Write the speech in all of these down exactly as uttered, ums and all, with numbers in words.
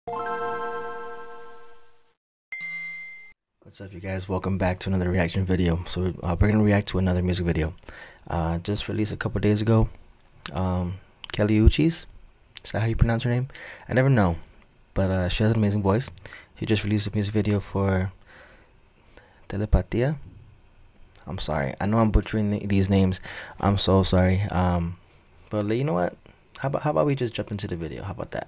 What's up, you guys? Welcome back to another reaction video. So uh, we're gonna react to another music video. Uh, just released a couple days ago. Um, Kelly Uchis, is that how you pronounce her name? I never know, but uh, she has an amazing voice. She just released a music video for Telepatia. I'm sorry. I know I'm butchering th these names. I'm so sorry. Um, but you know what? How about how about we just jump into the video? How about that?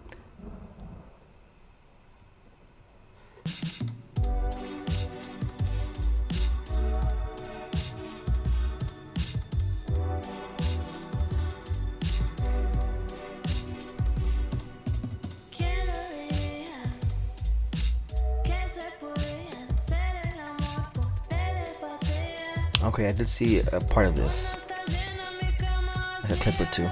Okay, I did see a part of this, like a clip or two.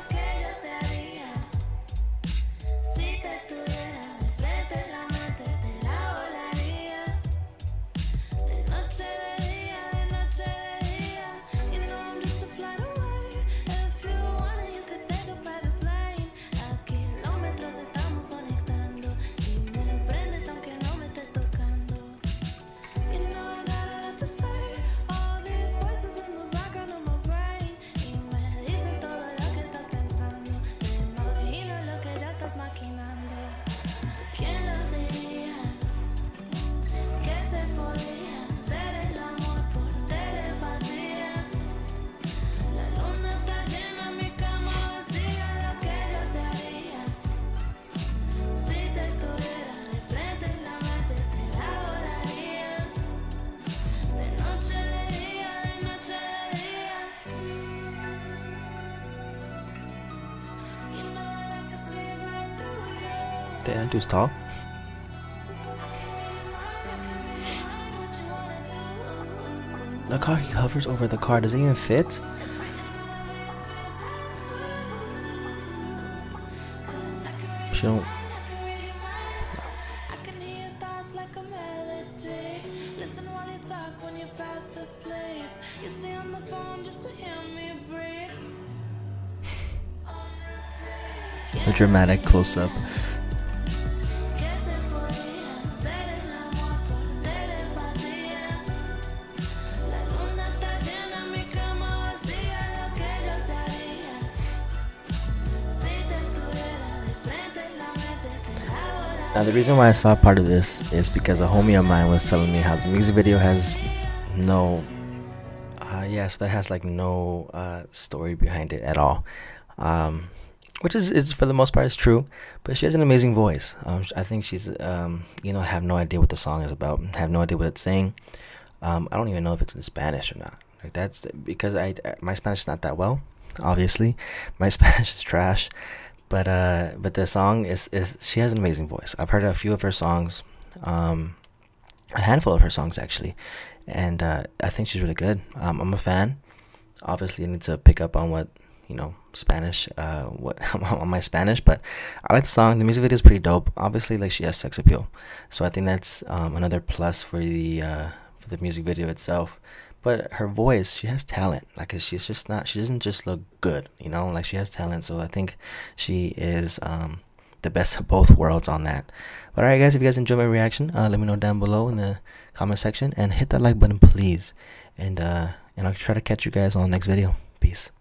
Damn, that dude's tall. Look how he hovers over the car. Does it even fit? She don't. A dramatic close-up. Now the reason why I saw part of this is because a homie of mine was telling me how the music video has no, uh, yeah, so that has like no uh, story behind it at all, um, which is, is for the most part is true. But she has an amazing voice. Um, I think she's, um, you know, have no idea what the song is about, have no idea what it's saying. Um, I don't even know if it's in Spanish or not. Like that's because I my Spanish is not that well. Obviously, my Spanish is trash. But uh, but the song is is she has an amazing voice. I've heard a few of her songs, um, a handful of her songs actually, and uh, I think she's really good. Um, I'm a fan. Obviously, I need to pick up on what you know Spanish, uh, what on my Spanish. But I like the song. The music video is pretty dope. Obviously, like she has sex appeal, so I think that's um, another plus for the uh, for the music video itself. But her voice, she has talent. Like she's just not, she doesn't just look good, you know. Like she has talent, so I think she is um, the best of both worlds on that. But alright, guys, if you guys enjoyed my reaction, uh, let me know down below in the comment section and hit that like button, please. And uh, and I'll try to catch you guys on the next video. Peace.